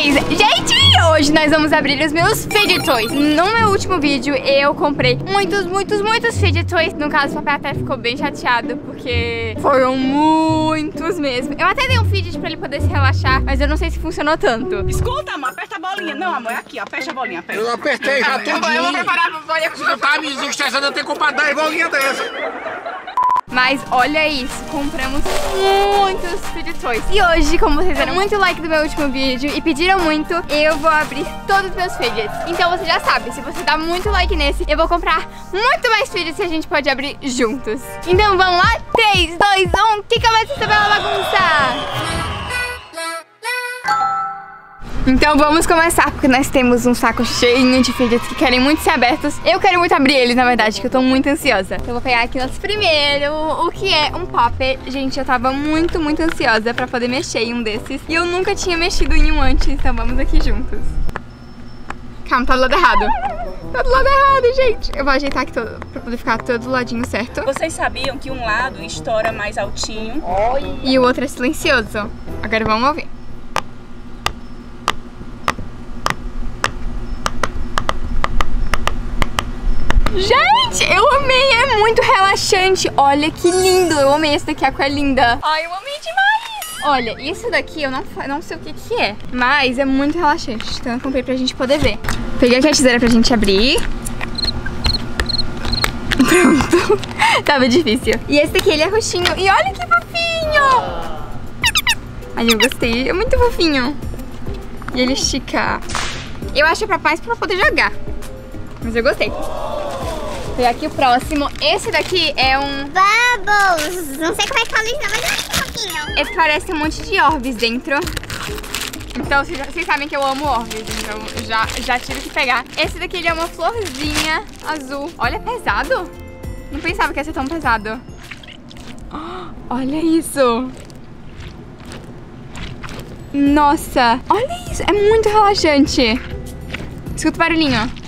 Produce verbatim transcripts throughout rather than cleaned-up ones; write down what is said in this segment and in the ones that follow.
Toys. Gente, hoje nós vamos abrir os meus Fidget Toys. No meu último vídeo eu comprei muitos, muitos, muitos Fidget Toys. No caso, o papai até ficou bem chateado, porque foram muitos mesmo. Eu até dei um Fidget pra ele poder se relaxar, mas eu não sei se funcionou tanto. Escuta, amor, aperta a bolinha. Não, amor, é aqui, ó, aperta a bolinha, aperta. Eu apertei já tudinho. Eu vou preparar pra bolinha. Se eu tava me estressando, eu tenho que comprar dez bolinhas dessa. Mas olha isso, compramos muitos Fidget Toys. E hoje, como vocês deram muito like do meu último vídeo e pediram muito, eu vou abrir todos os meus Fidgets. Então você já sabe, se você dá muito like nesse, eu vou comprar muito mais Fidgets que a gente pode abrir juntos. Então vamos lá? três, dois, um, que começa essa bela bagunça! Então vamos começar, porque nós temos um saco cheio de Fidgets que querem muito ser abertos. Eu quero muito abrir eles, na verdade, que eu tô muito ansiosa. Então eu vou pegar aqui nosso primeiro, o que é um Popper. Gente, eu tava muito, muito ansiosa pra poder mexer em um desses. E eu nunca tinha mexido em um antes, então vamos aqui juntos. Calma, tá do lado errado. Tá do lado errado, gente. Eu vou ajeitar aqui todo, pra poder ficar todo do ladinho certo. Vocês sabiam que um lado estoura mais altinho e o outro é silencioso. Agora vamos ouvir. Gente, eu amei, é muito relaxante. Olha que lindo, eu amei esse daqui, a cor é linda. Ai, eu amei demais. Olha, isso daqui eu não, não sei o que que é, mas é muito relaxante, então eu comprei pra gente poder ver. Peguei aqui a tesoura pra gente abrir. Pronto, tava difícil. E esse daqui, ele é roxinho, e olha que fofinho. Ai, eu gostei, é muito fofinho. E ele estica. Eu acho que é pra mais pra poder jogar, mas eu gostei. E aqui o próximo, esse daqui é um Bubbles, não sei como é que fala isso não, mas é um pouquinho. Esse parece um monte de orbes dentro. Então vocês, vocês sabem que eu amo orbes, então já, já tive que pegar. Esse daqui ele é uma florzinha azul. Olha, é pesado. Não pensava que ia ser tão pesado. Olha isso. Nossa, olha isso, é muito relaxante. Escuta o barulhinho.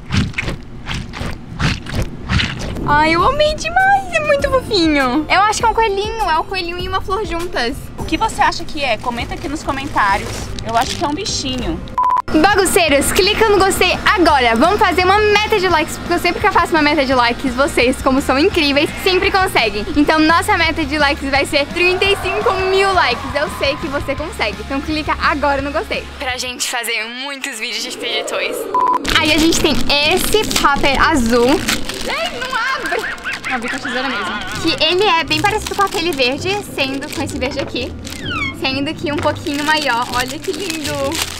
Ai, eu amei demais, é muito fofinho. Eu acho que é um coelhinho, é um coelhinho e uma flor juntas. O que você acha que é? Comenta aqui nos comentários. Eu acho que é um bichinho. Bagunceiros, clica no gostei agora. Vamos fazer uma meta de likes, porque eu sempre que eu faço uma meta de likes, vocês, como são incríveis, sempre conseguem. Então nossa meta de likes vai ser trinta e cinco mil likes. Eu sei que você consegue. Então clica agora no gostei, pra gente fazer muitos vídeos de Fidget Toys. Aí a gente tem esse Popper azul. Ai, não abre! Não, abri com a tesoura mesmo. Que ele é bem parecido com aquele verde, sendo com esse verde aqui. Sendo que um pouquinho maior. Olha que lindo!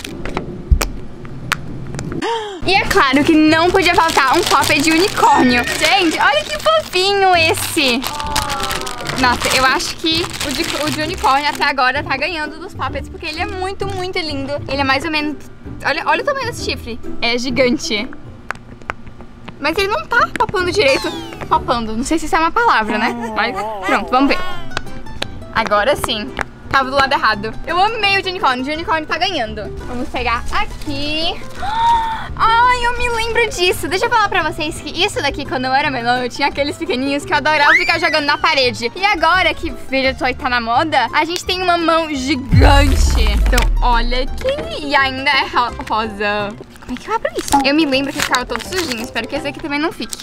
E é claro que não podia faltar um Popper de unicórnio. Gente, olha que fofinho esse. Nossa, eu acho que o de, o de unicórnio até agora tá ganhando dos Poppers, porque ele é muito, muito lindo. Ele é mais ou menos... Olha, olha o tamanho desse chifre. É gigante. Mas ele não tá papando direito. Papando, não sei se isso é uma palavra, né? Mas pronto, vamos ver. Agora sim. Tava do lado errado. Eu amei o de unicórnio, o de unicórnio tá ganhando. Vamos pegar aqui. Ai, eu me lembro disso. Deixa eu falar pra vocês que isso daqui, quando eu era menor, eu tinha aqueles pequenininhos que eu adorava ficar jogando na parede. E agora que Fidget Toy tá na moda, a gente tem uma mão gigante. Então, olha que... E ainda é rosa. Como é que eu abro isso? Eu me lembro que ficava todo sujinho. Espero que esse aqui também não fique.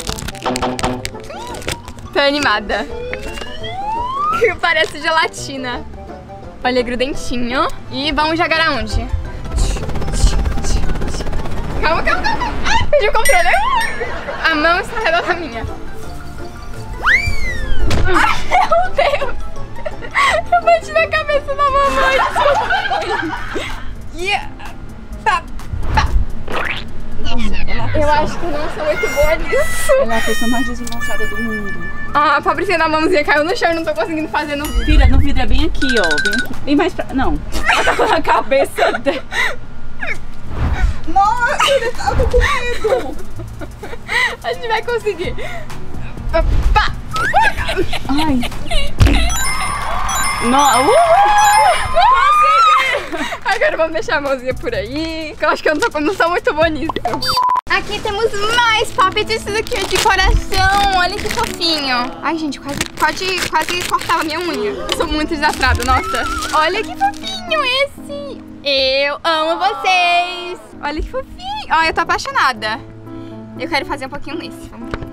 Tô animada. Parece gelatina. Olha, grudentinho. E vamos jogar aonde? Calma, calma, calma. Ai, perdi o controle. A mão está redonda da minha. Ai, meu Deus. Eu bati na cabeça da mamãe. Desculpa. E... Tá, tá. Eu acho que eu não sou muito boa nisso. Ela é a pessoa mais desengonçada do mundo. Ah, a pobrecinha da mãozinha caiu no chão e não tô conseguindo fazer no vídeo. Filha, no vidro é bem aqui, ó. Bem aqui. Bem mais pra... Não. Ela tá com a cabeça dela. Nossa, eu tô com medo. A gente vai conseguir. Pá. Ai. Não. Uh! Consegui! Agora vamos deixar a mãozinha por aí, que eu acho que eu não, tô, não sou muito boa nisso. Aqui temos mais Poppets, isso daqui é de coração, olha que fofinho. Ai, gente, quase, quase, quase cortava a minha unha. Eu sou muito desastrada, nossa. Olha que fofinho esse. Eu amo vocês. Olha que fofinho. Ó, eu tô apaixonada. Eu quero fazer um pouquinho nesse. Vamos ver.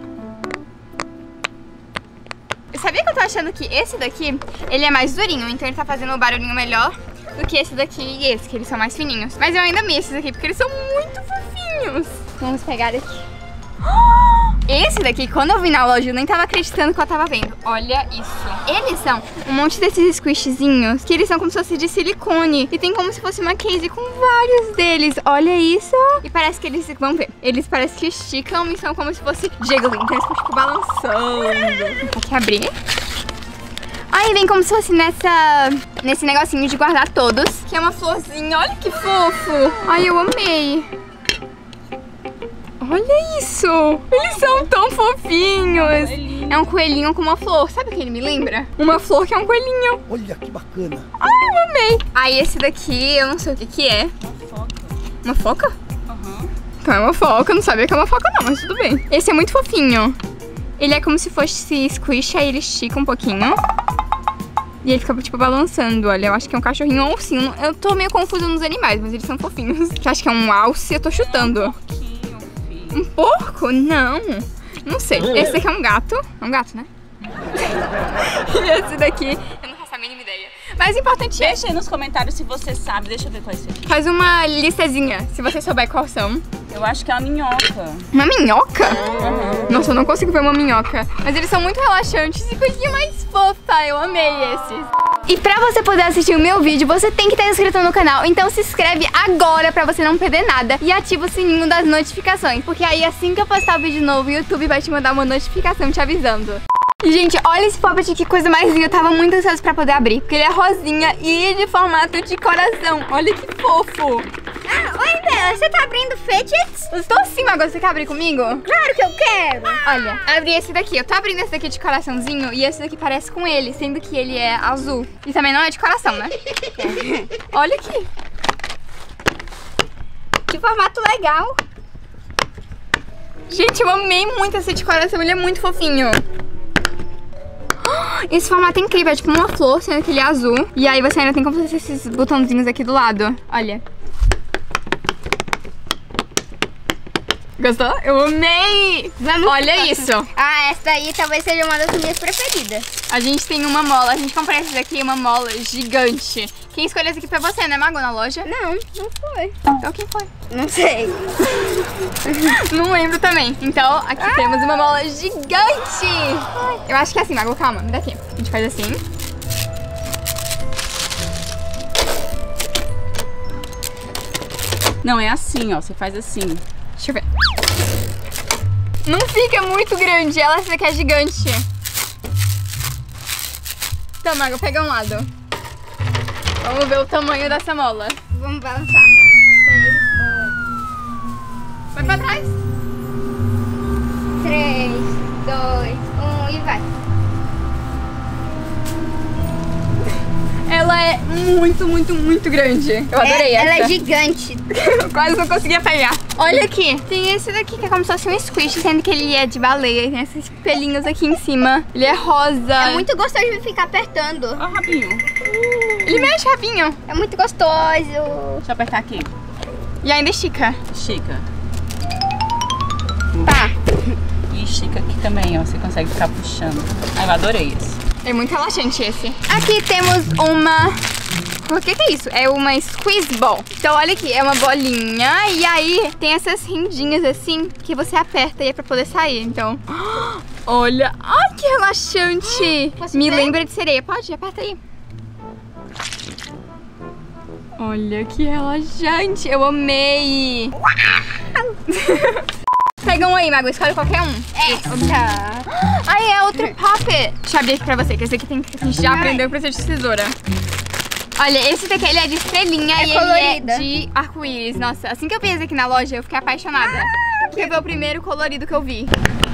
Eu sabia que eu tô achando que esse daqui, ele é mais durinho, então ele tá fazendo um barulhinho melhor do que esse daqui e esse, que eles são mais fininhos. Mas eu ainda amei esses aqui, porque eles são muito fofinhos. Vamos pegar aqui. Esse daqui, quando eu vi na loja, eu nem tava acreditando que eu tava vendo. Olha isso. Eles são um monte desses squishzinhos, que eles são como se fosse de silicone. E tem como se fosse uma case com vários deles. Olha isso. E parece que eles, vamos ver, eles parecem que esticam e são como se fosse jiggling. Então eles ficam tipo balançando. Vou aqui abrir. Aí vem como se fosse nessa, nesse negocinho de guardar todos, que é uma florzinha. Olha que fofo. Ai, eu amei. Olha isso! Eles são tão fofinhos! É um coelhinho com uma flor. Sabe o que ele me lembra? Uma flor que é um coelhinho. Olha que bacana. Ai, eu amei! Aí esse daqui, eu não sei o que que é. Uma foca? Uhum. Então é uma foca, eu não sabia que é uma foca não, mas tudo bem. Esse é muito fofinho. Ele é como se fosse squish, aí ele estica um pouquinho. E ele fica tipo balançando, olha, eu acho que é um cachorrinho ou um ursinho. Eu tô meio confusa nos animais, mas eles são fofinhos. Você acha que é um alce? Eu tô chutando. Um porco? Não. Não sei. Esse daqui é um gato. É um gato, né? E esse daqui, eu não faço a mínima ideia. Mas o importante é... Deixa aí nos comentários se você sabe. Deixa eu ver qual é esse aqui. Faz uma listazinha, se você souber quais são. Eu acho que é uma minhoca. Uma minhoca? Uhum. Nossa, eu não consigo ver uma minhoca. Mas eles são muito relaxantes e coisinha mais fofa. Eu amei esses. E pra você poder assistir o meu vídeo, você tem que estar inscrito no canal. Então se inscreve agora pra você não perder nada. E ativa o sininho das notificações. Porque aí assim que eu postar o vídeo novo, o YouTube vai te mandar uma notificação te avisando. E, gente, olha esse poppet, que coisa mais linda. Eu tava muito ansiosa pra poder abrir. Porque ele é rosinha e de formato de coração. Olha que fofo. Ah, oi, Bela, você tá abrindo fidgets? Eu estou sim, Mago. Você quer abrir comigo? Claro que eu quero. Olha, abri esse daqui. Eu tô abrindo esse daqui de coraçãozinho e esse daqui parece com ele, sendo que ele é azul. E também não é de coração, né? Olha aqui. Que formato legal. Gente, eu amei muito esse de coração. Ele é muito fofinho. Esse formato é incrível. É tipo uma flor, sendo que ele é azul. E aí você ainda tem como se fosse esses botãozinhos aqui do lado. Olha. Gostou? Eu amei! Vamos Olha isso! Ah, essa daí talvez seja uma das minhas preferidas. A gente tem uma mola, a gente comprou esse daqui, uma mola gigante. Quem escolheu esse aqui foi você, né, Mago, na loja? Não, não foi. Então quem foi? Não sei. Não lembro também. Então, aqui ah. temos uma mola gigante! Ai. Eu acho que é assim, Mago, calma, me dá aqui. A gente faz assim. Não, é assim, ó, você faz assim. Deixa eu ver. Não fica muito grande, ela essa daqui é gigante. Então, Mago, pega um lado. Vamos ver o tamanho dessa mola. Vamos balançar. Vai pra trás. três, dois, um e vai. Ela é muito, muito, muito grande. Eu adorei é, essa. Ela é gigante. Quase não conseguia pegar. Olha aqui. Tem esse daqui que é como se fosse um squish, sendo que ele é de baleia. Tem esses pelinhos aqui em cima. Ele é rosa. É muito gostoso de ficar apertando. Ó o rabinho. Ele mexe rabinho. É muito gostoso. Deixa eu apertar aqui. E ainda estica. Estica. Tá. E estica aqui também, ó. Você consegue ficar puxando. Ah, eu adorei esse. É muito relaxante esse. Aqui temos uma... O que que é isso? É uma squeeze ball. Então olha aqui, é uma bolinha e aí tem essas rendinhas assim que você aperta e é pra poder sair. Então, olha, ai que relaxante. Posso Me ver? lembra de sereia. Pode, aperta aí. Olha que relaxante, eu amei. Pega um aí, Mago, escolhe qualquer um. Essa. Aí é outro puppet. Deixa eu abrir aqui pra você, que esse aqui tem que a gente já aprendeu pra ser de tesoura. Olha, esse daqui ele é de estrelinha É e colorida. ele é de arco-íris. Nossa, assim que eu vi esse aqui na loja, eu fiquei apaixonada. Porque foi o primeiro colorido que eu vi.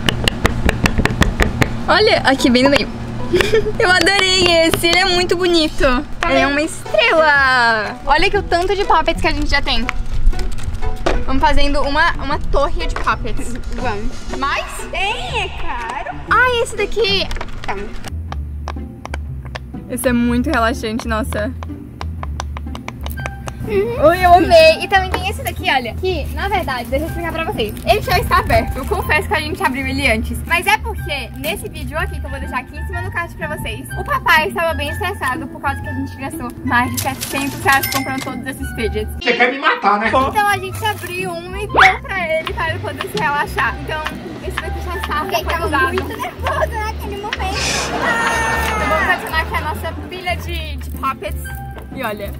Olha, aqui bem no meio. Eu adorei esse, ele é muito bonito. Ele é uma estrela. Olha que o tanto de puppets que a gente já tem. Vamos fazendo uma, uma torre de puppets. Vamos. Mais? Tem, é caro. Ah, esse daqui. Tá. Esse é muito relaxante, nossa. Uhum. Ui, eu amei. E também tem esse daqui, olha. Que, na verdade, deixa eu explicar pra vocês. Ele já está aberto. Eu confesso que a gente abriu ele antes. Mas é porque, nesse vídeo aqui, que eu vou deixar aqui em cima do card pra vocês, o papai estava bem estressado por causa que a gente gastou mais de setecentos reais comprando todos esses fidgets. Você quer me matar, né? Então a gente abriu um e deu pra ele para ele poder se relaxar. Então, esse daqui já está Porque tava usado. muito nervoso naquele momento. Eu vou adicionar aqui a nossa pilha de, de puppets. E olha.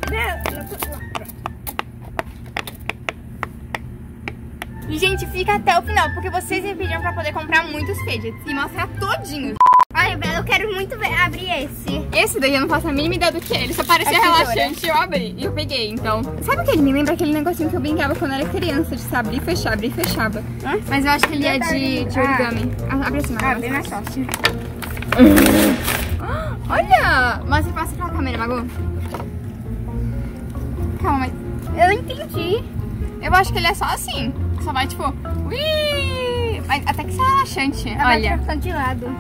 E, gente, fica até o final, porque vocês me pediram pra poder comprar muitos fidgets e mostrar todinhos. Olha, Bela, eu quero muito ver, abrir esse. Esse daí eu não faço a mínima ideia do que é. Ele só parecia relaxante e eu abri. E eu peguei, então. Sabe o que ele me lembra? Aquele negocinho que eu brincava quando era criança, de abrir e fechar, abrir e fechava. Hã? Mas eu acho que ele é de, de origami. Ah, abre assim, Ah, bem mais fácil. Olha! Mas você passa pra câmera, Magu. Calma, mas eu não entendi. Eu acho que ele é só assim. Só vai tipo, ui! Mas até que isso é relaxante. Olha. Vai de lado.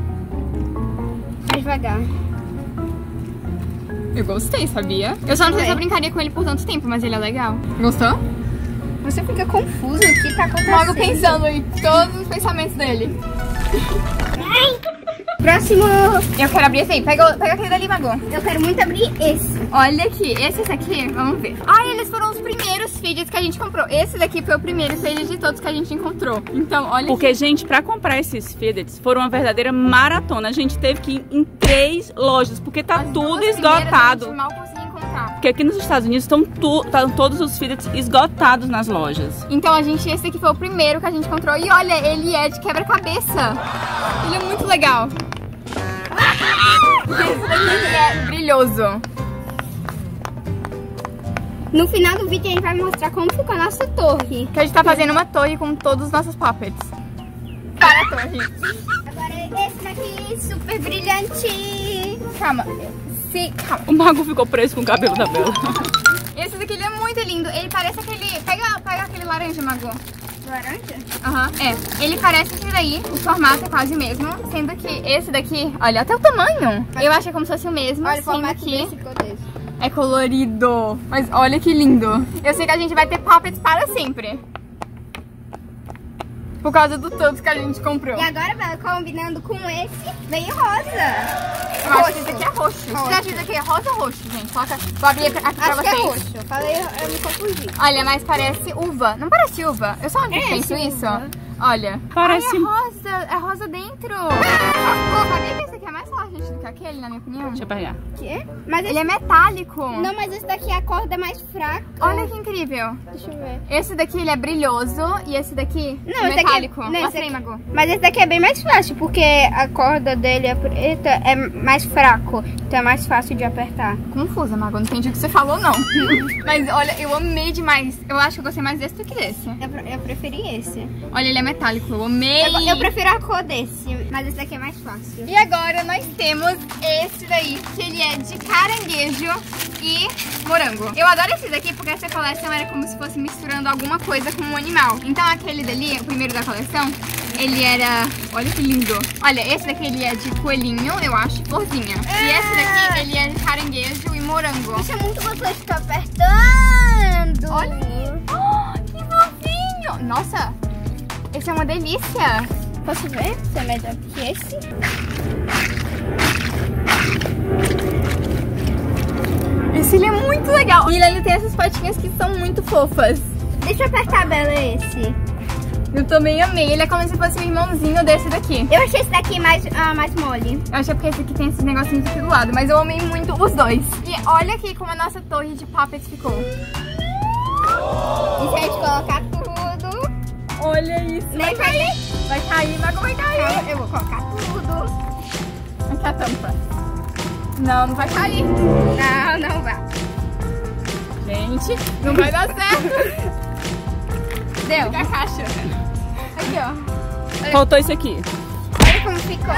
Mais devagar. Eu gostei, sabia? Eu só não sei se eu brincaria com ele por tanto tempo, mas ele é legal. Gostou? Você fica confuso, o que tá acontecendo? Logo pensando em todos os pensamentos dele. Próximo. Eu quero abrir esse aí. Pega, pega aquele dali, Magu. Eu quero muito abrir esse. Olha aqui, esses aqui, vamos ver. Ah, eles foram os primeiros fidgets que a gente comprou. Esse daqui foi o primeiro fidget de todos que a gente encontrou. Então, olha Porque, aqui. gente, pra comprar esses fidgets, foram uma verdadeira maratona. A gente teve que ir em três lojas, porque tá As tudo duas esgotado. A gente mal conseguia encontrar. Porque aqui nos Estados Unidos estão tu, tá todos os fidgets esgotados nas lojas. Então, a gente, esse aqui foi o primeiro que a gente encontrou. E olha, ele é de quebra-cabeça. Ele é muito legal. Esse daqui ele é brilhoso. No final do vídeo a gente vai mostrar como ficou a nossa torre. Que a gente tá fazendo uma torre com todos os nossos puppets. Para a torre. Agora esse daqui, super brilhante. Calma. Se, calma. O Mago ficou preso com o cabelo da Bela. Esse daqui ele é muito lindo. Ele parece aquele... Pega, pega aquele laranja, Magu. Laranja? Aham, uhum, é. Ele parece esse daí, o formato é quase o mesmo, sendo que esse daqui, olha até o tamanho. Eu acho que é como se fosse o mesmo, Olha o sendo formato que desse ficou desse. é colorido. Mas olha que lindo. Eu sei que a gente vai ter puppets para sempre. Por causa do todos que a gente comprou. E agora, Bela, combinando com esse, veio rosa. Eu acho que esse aqui é roxo. Você acha que esse aqui é rosa ou roxo, gente? Coloca, vou abrir aqui pra Acho vocês. que é roxo. Eu falei, eu me confundi. Olha, mas parece uva. Não parece uva? Eu só É, penso sim, isso. uva. Olha. Parece- Ai, é rosa. É rosa dentro. Oh, sabia que esse aqui é mais relaxante do que aquele, na minha opinião? Deixa eu pegar. Quê? Mas esse... Ele é metálico. Não, mas esse daqui é a corda mais fraca. Olha que incrível. Deixa eu ver. Esse daqui ele é brilhoso e esse daqui Não, é esse daqui é- metálico. não, esse Mostra aí, daqui- Magu. Mas esse daqui é bem mais fácil, porque a corda dele é preta, é mais fraco. Então é mais fácil de apertar. Confusa, Magu. Não entendi o que você falou, não. Mas olha, eu amei demais. Eu acho que eu gostei mais desse do que desse. Eu, pre- eu preferi esse. Olha, ele é metálico. Eu amei. Eu, eu prefiro a cor desse, mas esse daqui é mais fácil. E agora nós temos esse daí, que ele é de caranguejo e morango. Eu adoro esse daqui porque essa coleção era como se fosse misturando alguma coisa com um animal. Então aquele dali, o primeiro da coleção, ele era... Olha que lindo. Olha, esse daqui ele é de coelhinho, eu acho, florzinha. E esse daqui, ele é de caranguejo e morango. Isso é muito gostoso de ficar apertando. Olha oh, que fofinho. Nossa, esse é uma delícia. Posso ver se é melhor que esse? Esse ele é muito legal. E ele tem essas patinhas que são muito fofas. Deixa eu apertar, Bela, esse. Eu também amei. Ele é como se fosse um irmãozinho desse daqui. Eu achei esse daqui mais, ah, mais mole. Eu achei porque esse aqui tem esses negocinhos aqui do lado. Mas eu amei muito os dois. E olha aqui como a nossa torre de puppets ficou. E se a gente colocar tudo... Olha isso. Nem vai cair. Vai cair, mas vai cair. Calma, eu vou colocar tudo. Aqui a tampa. Não, não vai cair. Não, não vai. Gente, não vai dar certo. Deu. Fica a caixa. Aqui, ó. Faltou isso aqui. Olha como ficou.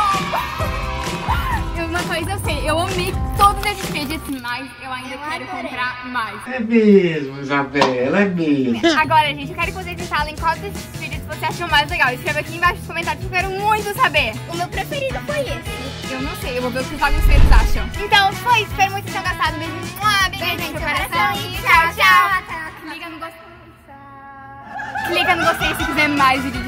E uma coisa eu sei, eu amei todos esses fidgets, mas eu ainda Eu quero adorei. comprar mais. É mesmo, Isabela, é mesmo. Agora, gente, eu quero que vocês instalem qual desses fidgets você achou mais legal. Escreva aqui embaixo nos comentários, que eu quero muito saber. O meu preferido foi esse. Eu não sei, eu vou ver o que os bagunceiros acham. Então, foi isso. Espero muito que tenham gostado. Beijo. Beijo, Beijo no no coração. coração. E clicando no gostei se quiser mais vídeos